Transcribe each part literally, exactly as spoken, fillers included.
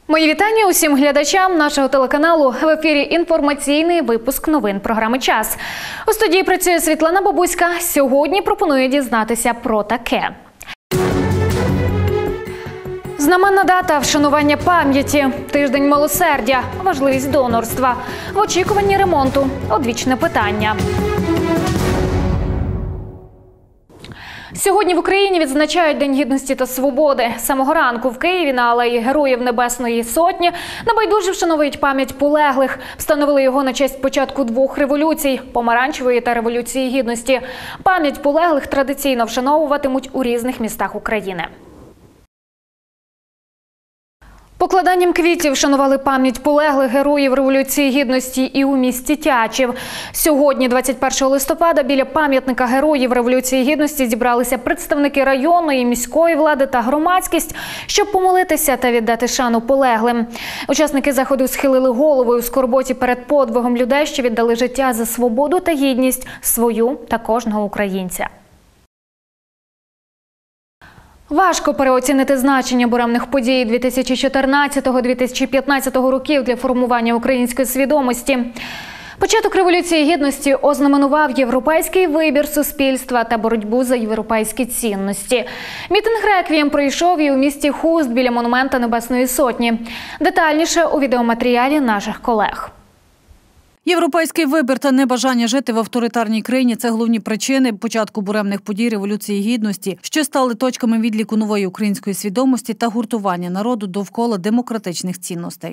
Мої вітання усім глядачам нашого телеканалу. В ефірі інформаційний випуск новин програми «Час». У студії працює Світлана Бабуська. Сьогодні пропоную дізнатися про таке. Знаменна дата – вшанування пам'яті, тиждень милосердя, важливість донорства, в очікуванні ремонту, одвічне питання. Сьогодні в Україні відзначають День Гідності та Свободи. З самого ранку в Києві на алеї Героїв Небесної Сотні небайдужі вшановують пам'ять полеглих. Встановили його на честь початку двох революцій – Помаранчевої та Революції Гідності. Пам'ять полеглих традиційно вшановуватимуть у різних містах України. Покладанням квітів вшанували пам'ять полеглих героїв Революції Гідності і у місті Тячів. Сьогодні, двадцять першого листопада, біля пам'ятника героїв Революції Гідності зібралися представники районної, міської влади та громадськість, щоб помолитися та віддати шану полеглим. Учасники заходу схилили голови у скорботі перед подвигом людей, що віддали життя за свободу та гідність свою та кожного українця. Важко переоцінити значення буремних подій дві тисячі чотирнадцятого - дві тисячі п'ятнадцятого років для формування української свідомості. Початок Революції Гідності ознаменував європейський вибір суспільства та боротьбу за європейські цінності. Мітинг-реквієм пройшов і у місті Хуст біля монумента Небесної Сотні. Детальніше у відеоматеріалі наших колег. Європейський вибір та небажання жити в авторитарній країні – це головні причини початку буремних подій Революції Гідності, що стали точками відліку нової української свідомості та гуртування народу довкола демократичних цінностей.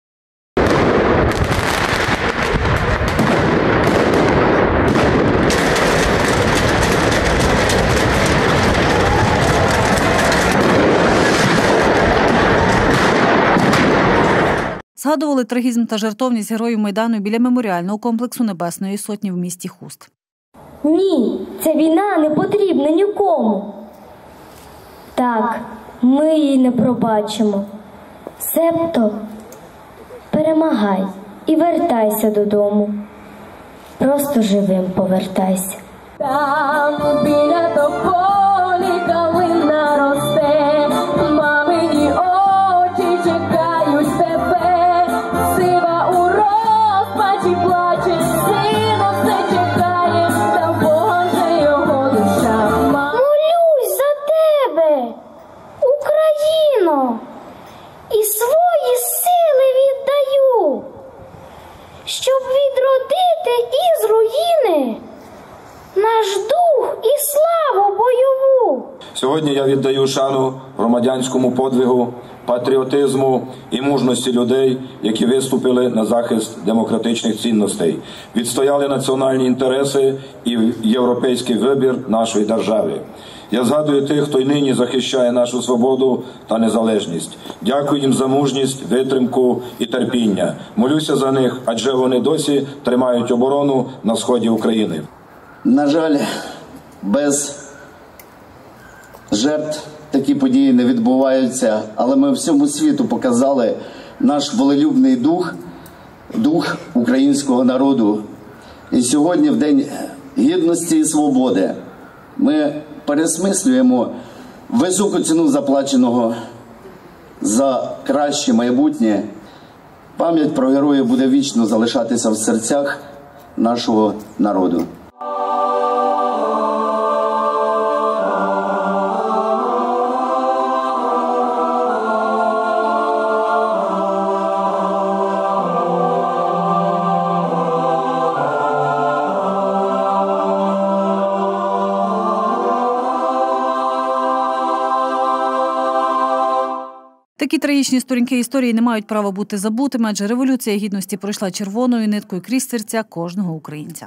Згадували трагізм та жертовність героїв Майдану біля меморіального комплексу Небесної Сотні в місті Хуст. Ні, ця війна не потрібна нікому. Так, ми її не пробачимо. Себто перемагай і вертайся додому. Просто живим повертайся. Там біля тополі калина росте, мамині очі чекають тебе. Сива у розпачі плаче, сина все чекає, та Бога вже його душа. Молюсь за тебе, Україно, і свої сили віддаю, щоб відродити із руїни наш дух і славу бойову. Сьогодні я віддаю шану громадянському подвигу, патріотизму і мужності людей, які виступили на захист демократичних цінностей, відстояли національні інтереси і європейський вибір нашої держави. Я згадую тих, хто й нині захищає нашу свободу та незалежність. Дякую їм за мужність, витримку і терпіння. Молюся за них, адже вони досі тримають оборону на сході України. На жаль, без жертв такі події не відбуваються, але ми всьому світу показали наш волелюбний дух, дух українського народу. І сьогодні, в День Гідності і Свободи, ми пересмислюємо високу ціну заплаченого за краще майбутнє. Пам'ять про героїв буде вічно залишатися в серцях нашого народу. Такі трагічні сторінки історії не мають права бути забутими, адже Революція Гідності пройшла червоною ниткою крізь серця кожного українця.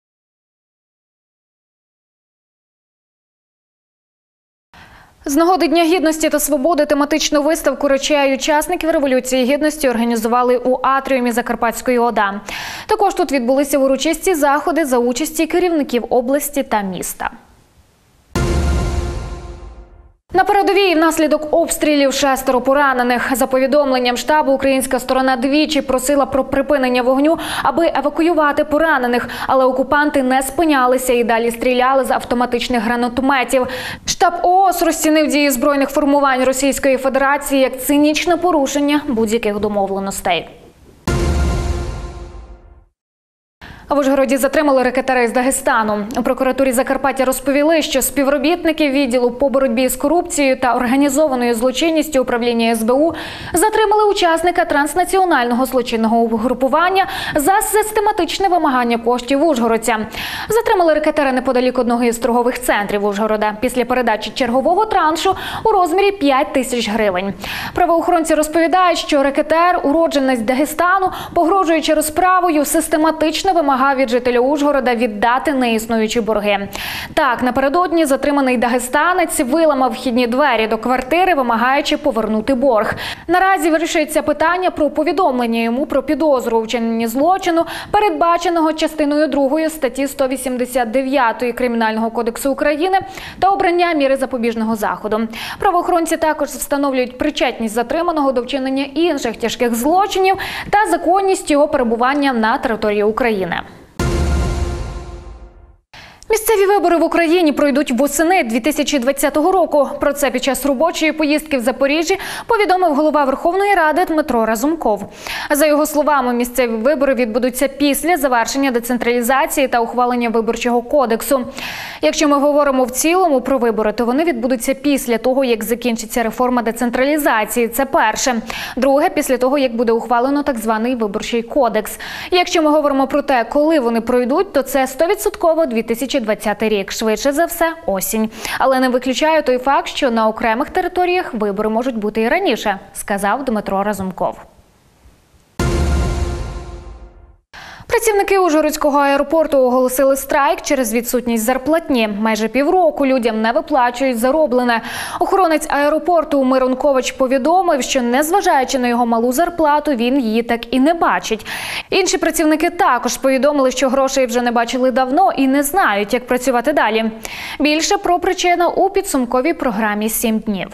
З нагоди Дня Гідності та Свободи тематичну виставку речей учасників Революції Гідності організували у атріумі Закарпатської ОДА. Також тут відбулися урочисті заходи за участі керівників області та міста. На передовій внаслідок обстрілів шестеро поранених. За повідомленням штабу, українська сторона двічі просила про припинення вогню, аби евакуювати поранених. Але окупанти не спинялися і далі стріляли з автоматичних гранатометів. Штаб ООС розцінив дії збройних формувань Російської Федерації як цинічне порушення будь-яких домовленостей. А в Ужгороді затримали рекетера із Дагестану. У прокуратурі Закарпаття розповіли, що співробітники відділу по боротьбі з корупцією та організованою злочинністю управління ес бе у затримали учасника транснаціонального злочинного угрупування за систематичне вимагання коштів ужгородця. Затримали рекетера неподалік одного із торгових центрів Ужгорода після передачі чергового траншу у розмірі п'ять тисяч гривень. Правоохоронці розповідають, що рекетер, уродженець Дагестану, погрожуючи розправою, систематично вимагав від жителя Ужгорода віддати неіснуючі борги. Так, напередодні затриманий дагестанець виламав вхідні двері до квартири, вимагаючи повернути борг. Наразі вирішується питання про повідомлення йому про підозру у вчиненні злочину, передбаченого частиною другої статті сто вісімдесят дев'ять Кримінального кодексу України, та обрання міри запобіжного заходу. Правоохоронці також встановлюють причетність затриманого до вчинення інших тяжких злочинів та законність його перебування на території України. Місцеві вибори в Україні пройдуть восени дві тисячі двадцятого року. Про це під час робочої поїздки в Запоріжжі повідомив голова Верховної Ради Дмитро Разумков. За його словами, місцеві вибори відбудуться після завершення децентралізації та ухвалення Виборчого кодексу. Якщо ми говоримо в цілому про вибори, то вони відбудуться після того, як закінчиться реформа децентралізації. Це перше. Друге – після того, як буде ухвалено так званий Виборчий кодекс. Якщо ми говоримо про те, коли вони пройдуть, то це сто відсотків дві тисячі двадцятий рік. Швидше за все – осінь. Але не виключаю той факт, що на окремих територіях вибори можуть бути і раніше, сказав Дмитро Разумков. Працівники Ужгородського аеропорту оголосили страйк через відсутність зарплатні. Майже півроку людям не виплачують зароблене. Охоронець аеропорту Мирон Ковач повідомив, що незважаючи на його малу зарплату, він її так і не бачить. Інші працівники також повідомили, що грошей вже не бачили давно і не знають, як працювати далі. Більше про причину у підсумковій програмі «Сім днів».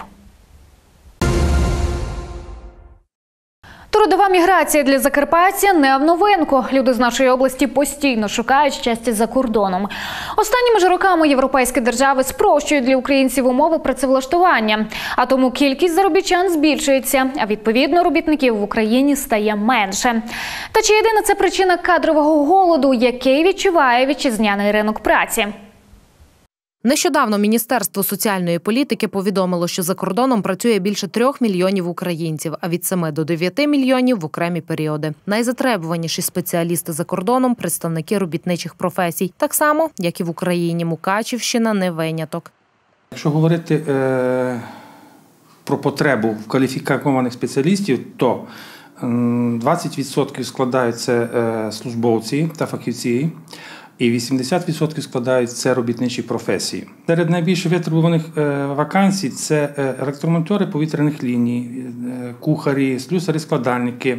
Трудова міграція для закарпаття не в новинку. Люди з нашої області постійно шукають щастя за кордоном. Останніми ж роками європейські держави спрощують для українців умови працевлаштування. А тому кількість заробітчан збільшується, а відповідно робітників в Україні стає менше. Та чи єдина це причина кадрового голоду, який відчуває вітчизняний ринок праці? Нещодавно Міністерство соціальної політики повідомило, що за кордоном працює більше трьох мільйонів українців, а від семи до дев'яти мільйонів в окремі періоди. Найзатребуваніші спеціалісти за кордоном – представники робітничих професій. Так само, як і в Україні. Мукачівщина не виняток. Якщо говорити е, про потребу в кваліфікованих спеціалістів, то двадцять відсотків складають це е, службовці та фахівці, і вісімдесят відсотків складають це робітничі професії. Серед найбільш витребуваних вакансій – це електромонтери повітряних ліній, кухарі, слюсарі-складальники,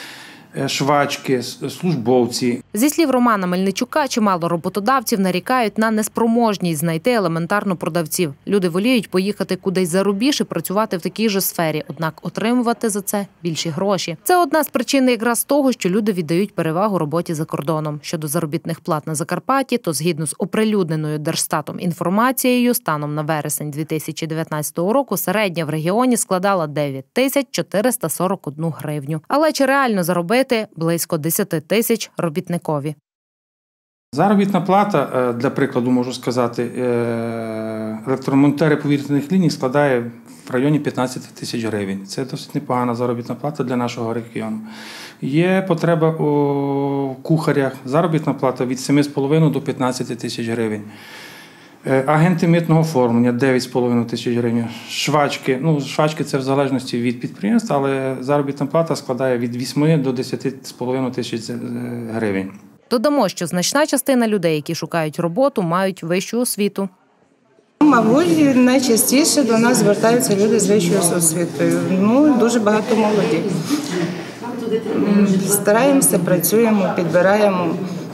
швачки, службовці. Зі слів Романа Мельничука, чимало роботодавців нарікають на неспроможність знайти елементарно продавців. Люди воліють поїхати кудись за рубіж і працювати в такій же сфері, однак отримувати за це більші гроші. Це одна з причин якраз того, що люди віддають перевагу роботі за кордоном. Щодо заробітних плат на Закарпатті, то згідно з оприлюдненою Держстатом інформацією, станом на вересень дві тисячі дев'ятнадцятого року середня в регіоні складала дев'ять тисяч чотириста сорок одну гривню. Але чи реально заробити близько десять тисяч робітникові? Заробітна плата, для прикладу можу сказати, електромонтери повітряних ліній складає в районі п'ятнадцять тисяч гривень. Це досить непогана заробітна плата для нашого регіону. Є потреба у кухарях, заробітна плата від семи з половиною до п'ятнадцяти тисяч гривень. Агенти митного оформлення – дев'ять з половиною тисяч гривень. Швачки, ну швачки це в залежності від підприємства, але заробітна плата складає від восьми до десяти з половиною тисяч гривень. Додамо, що значна частина людей, які шукають роботу, мають вищу освіту. Мабуть, найчастіше до нас звертаються люди з вищою освітою. Ну, дуже багато молоді. Стараємося, працюємо, підбираємо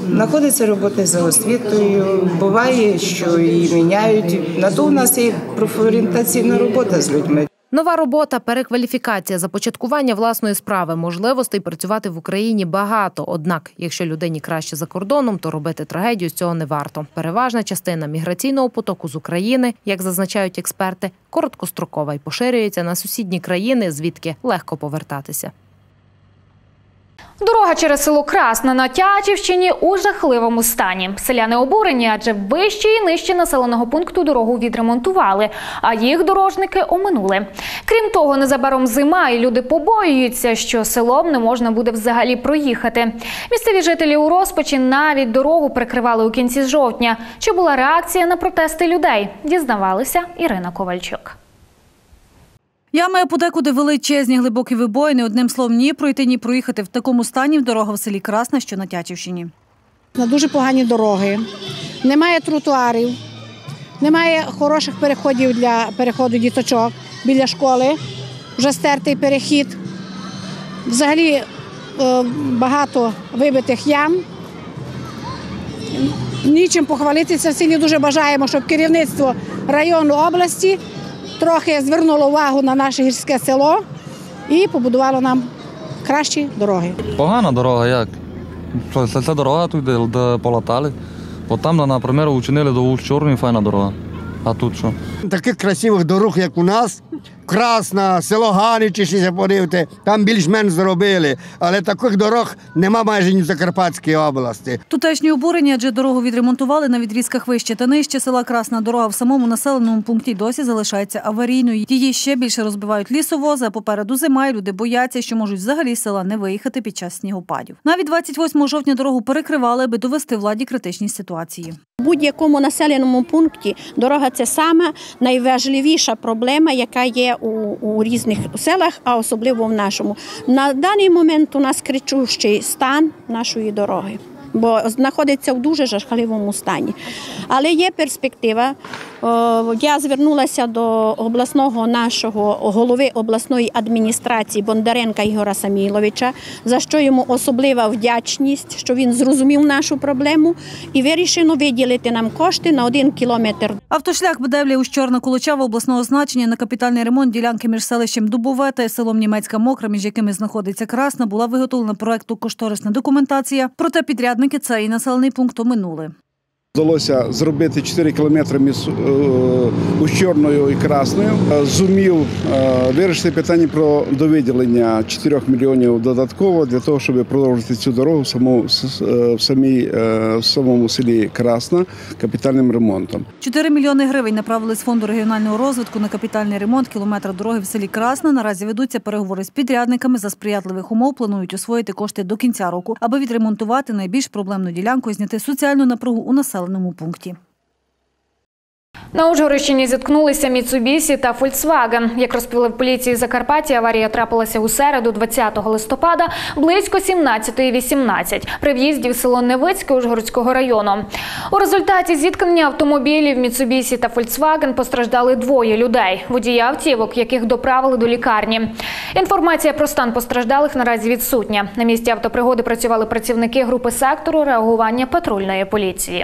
знаходяться роботи за освітою, буває, що і міняють. На то у нас є профорієнтаційна робота з людьми. Нова робота, перекваліфікація, започаткування власної справи, можливостей працювати в Україні багато. Однак, якщо людині краще за кордоном, то робити трагедію з цього не варто. Переважна частина міграційного потоку з України, як зазначають експерти, короткострокова і поширюється на сусідні країни, звідки легко повертатися. Дорога через село Красне на Тячівщині у жахливому стані. Селяни обурені, адже вище і нижче населеного пункту дорогу відремонтували, а їх дорожники оминули. Крім того, незабаром зима, і люди побоюються, що селом не можна буде взагалі проїхати. Місцеві жителі у розпачі навіть дорогу перекривали у кінці жовтня. Чи була реакція на протести людей? Дізнавалася Ірина Ковальчук. Ями подекуди величезні, глибокі вибоїни. Одним словом, ні пройти, ні проїхати в такому стані дорога в селі Красне, що на Тячівщині. На дуже погані дороги, немає тротуарів, немає хороших переходів для переходу діточок біля школи, вже стертий перехід. Взагалі багато вибитих ям. Нічим похвалитися в селі. Дуже бажаємо, щоб керівництво району області трохи звернуло увагу на наше гірське село і побудувало нам кращі дороги. Погана дорога, як? Це, це дорога тут, де, де полатали. От там, наприклад, учинили до Усть-Чорної, файна дорога. А тут що? Таких красивих дорог, як у нас, Красна, село Ганичі, подивите, там більш-менш зробили. Але таких дорог нема майже ні в Закарпатській області. Тутешні обурені, адже дорогу відремонтували на відрізках вище та нижче села Красна. Дорога в самому населеному пункті досі залишається аварійною. Її ще більше розбивають лісовози, а попереду зима, і люди бояться, що можуть взагалі з села не виїхати під час снігопадів. Навіть двадцять восьмого жовтня дорогу перекривали, аби довести владі критичні ситуації. У будь-якому населеному пункті дорога – це сама найважливіша проблема, яка є у, у різних селах, а особливо в нашому. На даний момент у нас кричущий стан нашої дороги, бо знаходиться в дуже жахливому стані. Але є перспектива. Я звернулася до обласного нашого голови обласної адміністрації Бондаренка Ігора Саміловича, за що йому особлива вдячність, що він зрозумів нашу проблему і вирішено виділити нам кошти на один кілометр. Автошлях Бедевля-Усть-Чорна Колочава обласного значення на капітальний ремонт ділянки між селищем Дубове та селом Німецька Мокра, між якими знаходиться Красна, була виготовлена проекту кошторисна документація. Проте підрядники цей населений пункт оминули. Вдалося зробити чотири кілометри між Усть-Чорною і Красною. Зумів вирішити питання про довиділення чотирьох мільйонів додатково для того, щоб продовжити цю дорогу в самому, в самій, в самому селі Красна капітальним ремонтом. чотири мільйони гривень направили з фонду регіонального розвитку на капітальний ремонт кілометра дороги в селі Красна. Наразі ведуться переговори з підрядниками. За сприятливих умов планують освоїти кошти до кінця року, аби відремонтувати найбільш проблемну ділянку і зняти соціальну напругу у населеному пункті. На Ужгородщині зіткнулися Міцубісі та Фольксваген. Як розповіли в поліції Закарпаття, аварія трапилася у середу, двадцятого листопада, близько сімнадцятої вісімнадцять, при в'їзді в село Невицьке Ужгородського району. У результаті зіткнення автомобілів Міцубісі та Фольксваген постраждали двоє людей – водії автівок, яких доправили до лікарні. Інформація про стан постраждалих наразі відсутня. На місці автопригоди працювали працівники групи сектору реагування патрульної поліції.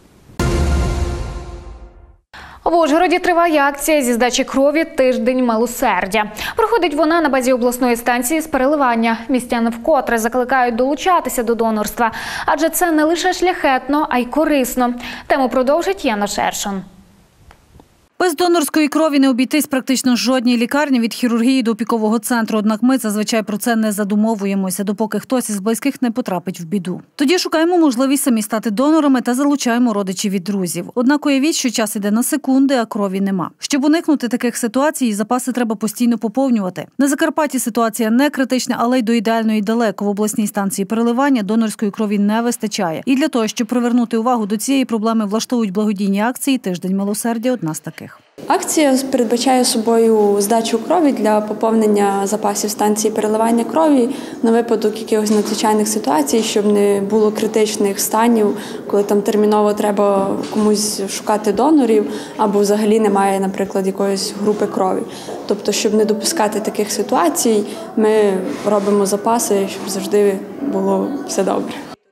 В Ужгороді триває акція зі здачі крові «Тиждень милосердя». Проходить вона на базі обласної станції з переливання. Містяни вкотре закликають долучатися до донорства, адже це не лише шляхетно, а й корисно. Тему продовжить Яна Шершун. Без донорської крові не обійтись практично жодній лікарні від хірургії до опікового центру. Однак ми зазвичай про це не задумовуємося, допоки хтось із близьких не потрапить в біду. Тоді шукаємо можливість самі стати донорами та залучаємо родичів і друзів. Однак уявіть, що час іде на секунди, а крові нема. Щоб уникнути таких ситуацій, запаси треба постійно поповнювати. На Закарпатті ситуація не критична, але й до ідеальної далеко. В обласній станції переливання донорської крові не вистачає. І для того, щоб привернути увагу до цієї проблеми, влаштовують благодійні акції «Тиждень милосердя» – одна з таких. Акція передбачає собою здачу крові для поповнення запасів станції переливання крові на випадок якихось надзвичайних ситуацій, щоб не було критичних станів, коли там терміново треба комусь шукати донорів або взагалі немає, наприклад, якоїсь групи крові. Тобто, щоб не допускати таких ситуацій, ми робимо запаси, щоб завжди було все добре.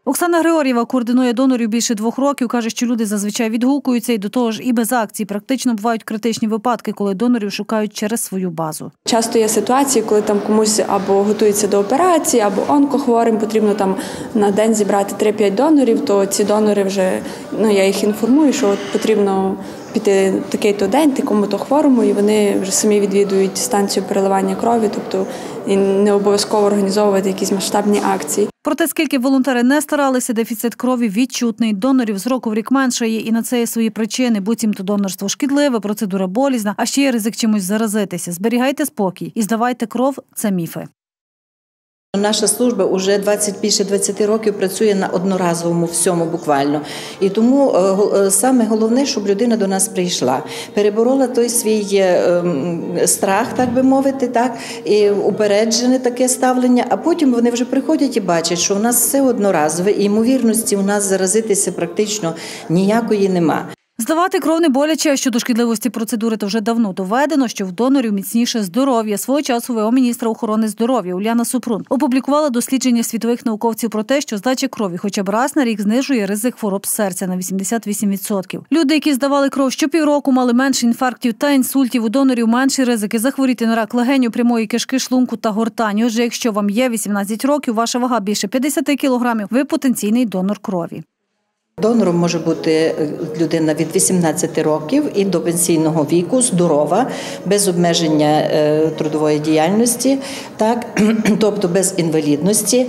Оксана Григор'єва координує донорів більше двох років. Каже, що люди зазвичай відгукуються і до того ж і без акцій. Практично бувають критичні випадки, коли донорів шукають через свою базу. Часто є ситуації, коли там комусь або готується до операції, або онкохворим, потрібно там на день зібрати три-п'ять донорів, то ці донори вже, ну я їх інформую, що от потрібно піти такий-то день, такому-то хворому, і вони вже самі відвідують станцію переливання крові, тобто і не обов'язково організовувати якісь масштабні акції. Проте, скільки волонтери не старалися, дефіцит крові відчутний. Донорів з року в рік меншає, і на це є свої причини. Буцімто донорство шкідливе, процедура болісна, а ще є ризик чимось заразитися. Зберігайте спокій і здавайте кров – це міфи. Наша служба вже двадцять, більше двадцяти років працює на одноразовому всьому буквально. І тому саме головне, щоб людина до нас прийшла, переборола той свій страх, так би мовити, так, і упереджене таке ставлення, а потім вони вже приходять і бачать, що у нас все одноразове, і ймовірності у нас заразитися практично ніякої нема. Здавати кров не боляче, а щодо шкідливості процедури, то вже давно доведено, що в донорів міцніше здоров'я. Свого часу ВО міністра охорони здоров'я Уляна Супрун опублікувала дослідження світових науковців про те, що здача крові хоча б раз на рік знижує ризик хвороб серця на вісімдесят вісім відсотків. Люди, які здавали кров щопівроку, мали менше інфарктів та інсультів, у донорів менші ризики захворіти на рак легеню, прямої кишки, шлунку та гортані. Отже, якщо вам є вісімнадцять років, ваша вага більше п'ятдесят кілограмів, ви потенційний донор крові. Донором може бути людина від вісімнадцяти років і до пенсійного віку, здорова, без обмеження трудової діяльності, так, тобто без інвалідності,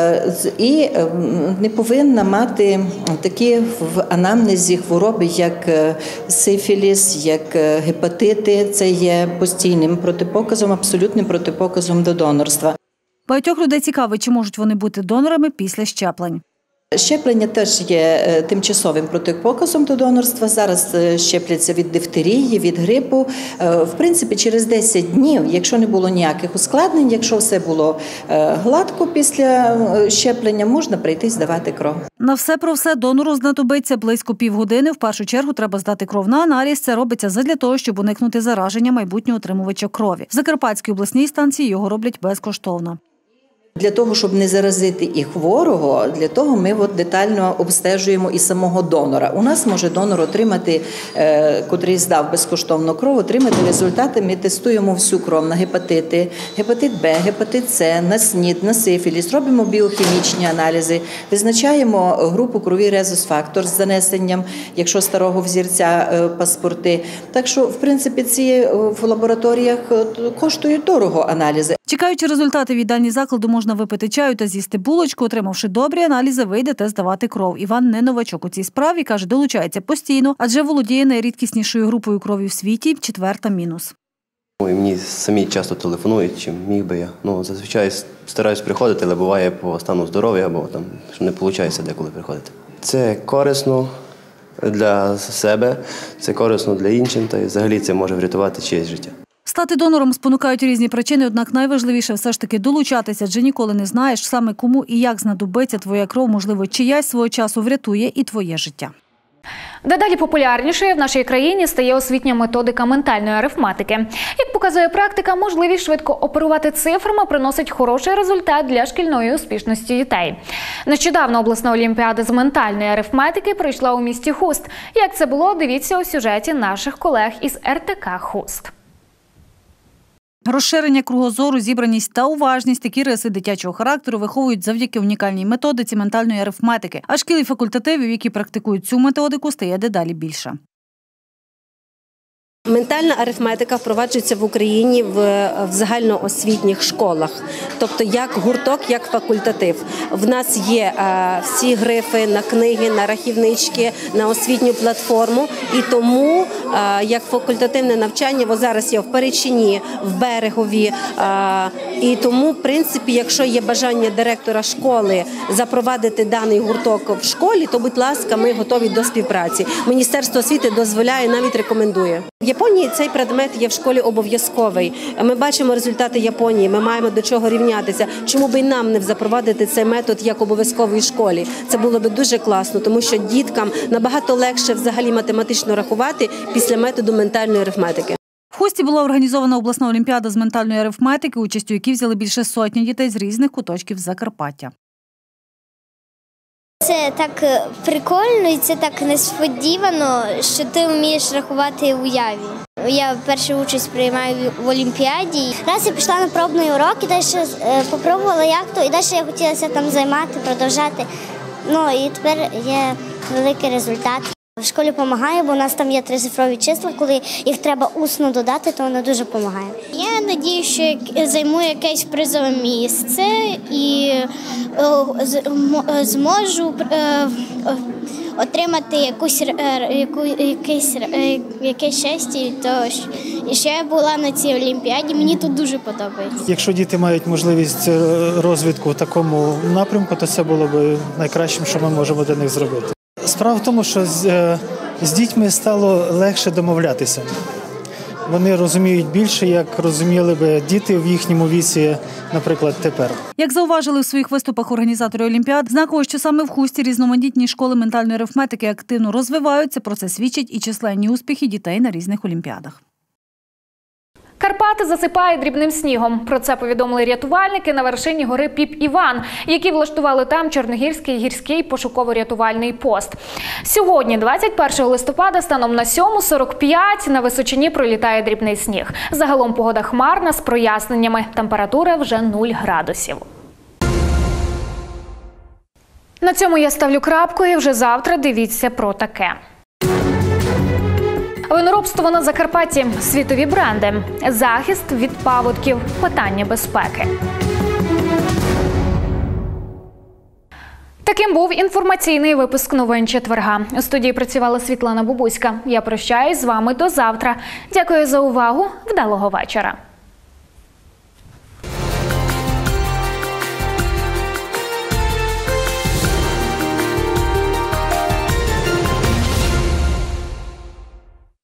і не повинна мати такі в анамнезі хвороби, як сифіліс, як гепатити. Це є постійним протипоказом, абсолютним протипоказом до донорства. Багатьох людей цікавить, чи можуть вони бути донорами після щеплень. Щеплення теж є тимчасовим протипоказом до донорства. Зараз щепляться від дифтерії, від грипу. В принципі, через десять днів, якщо не було ніяких ускладнень, якщо все було гладко після щеплення, можна прийти і здавати кров. На все про все донору знадобиться близько півгодини. В першу чергу треба здати кров на аналіз. Це робиться задля того, щоб уникнути зараження майбутнього отримувача крові. В Закарпатській обласній станції його роблять безкоштовно. Для того, щоб не заразити і хворого, для того ми от детально обстежуємо і самого донора. У нас може донор отримати, е, котрий здав безкоштовно кров, отримати результати. Ми тестуємо всю кров на гепатити, гепатит Б, гепатит С, на СНІД, на сифіліс, робимо біохімічні аналізи, визначаємо групу крові резус-фактор з занесенням, якщо старого взірця, е, паспорти. Так що, в принципі, ці в лабораторіях коштують дорого аналізи. Чекаючи результати, в їдальні закладу можна випити чаю та з'їсти булочку. Отримавши добрі аналізи, вийдете здавати кров. Іван не новачок у цій справі, каже, долучається постійно, адже володіє найрідкіснішою групою крові в світі – четверта мінус. Мені самі часто телефонують, чим міг би я. Ну, зазвичай стараюсь приходити, але буває по стану здоров'я, або там що не виходить деколи приходити. Це корисно для себе, це корисно для інших, та й взагалі це може врятувати чиєсь життя. Стати донором спонукають різні причини, однак найважливіше все ж таки долучатися, адже ніколи не знаєш саме кому і як знадобиться твоя кров, можливо, чиясь свого часу врятує і твоє життя. Дедалі популярнішою в нашій країні стає освітня методика ментальної арифметики. Як показує практика, можливість швидко оперувати цифрами приносить хороший результат для шкільної успішності дітей. Нещодавно обласна олімпіада з ментальної арифметики пройшла у місті Хуст. Як це було, дивіться у сюжеті наших колег із ер те ка Хуст. Розширення кругозору, зібраність та уважність – такі риси дитячого характеру виховують завдяки унікальній методиці ментальної арифметики. А шкіл і факультативів, які практикують цю методику, стає дедалі більше. Ментальна арифметика впроваджується в Україні в, в загальноосвітніх школах, тобто як гурток, як факультатив. В нас є а, всі грифи на книги, на рахівнички, на освітню платформу, і тому а, як факультативне навчання, бо зараз є в Перечині, в Берегові, а, і тому, в принципі, якщо є бажання директора школи запровадити даний гурток в школі, то, будь ласка, ми готові до співпраці. Міністерство освіти дозволяє, навіть рекомендує. В Японії цей предмет є в школі обов'язковий. Ми бачимо результати Японії, ми маємо до чого рівнятися. Чому б і нам не запровадити цей метод як обов'язковий в школі? Це було б дуже класно, тому що діткам набагато легше взагалі математично рахувати після методу ментальної арифметики. В Хусті була організована обласна олімпіада з ментальної арифметики, участь у якій взяли більше сотні дітей з різних куточків Закарпаття. це так прикольно і це так несподівано, що ти вмієш рахувати в уяві. Я першу участь приймаю в Олімпіаді. Раз я пішла на пробний урок і далі спробувала як то, і далі я хотілося там займати, продовжати. Ну і тепер є великий результат. В школі допомагає, бо у нас там є трицифрові числа, коли їх треба усно додати, то воно дуже допомагає. Я сподіваюся, що я займу якесь призове місце і зможу отримати якусь, яку, якесь, якесь щастя. І ще я була на цій Олімпіаді, мені тут дуже подобається. Якщо діти мають можливість розвитку в такому напрямку, то це було б найкращим, що ми можемо для них зробити. Справа в тому, що з, з дітьми стало легше домовлятися. Вони розуміють більше, як розуміли б діти в їхньому віці, наприклад, тепер. Як зауважили у своїх виступах організатори Олімпіад, знаково, що саме в Хусті різноманітні школи ментальної арифметики активно розвиваються, про це свідчать і численні успіхи дітей на різних олімпіадах. Карпати засипає дрібним снігом. Про це повідомили рятувальники на вершині гори Піп-Іван, які влаштували там Чорногірський гірський пошуково-рятувальний пост. Сьогодні, двадцять першого листопада, станом на сьому сорок п'ять на височині пролітає дрібний сніг. Загалом погода хмарна з проясненнями. Температура вже нуль градусів. На цьому я ставлю крапку і вже завтра дивіться про таке. Виноробство на Закарпатті, світові бренди, захист від паводків, питання безпеки. Таким був інформаційний випуск новин четверга. У студії працювала Світлана Бубуська. Я прощаюсь з вами до завтра. Дякую за увагу. Вдалого вечора.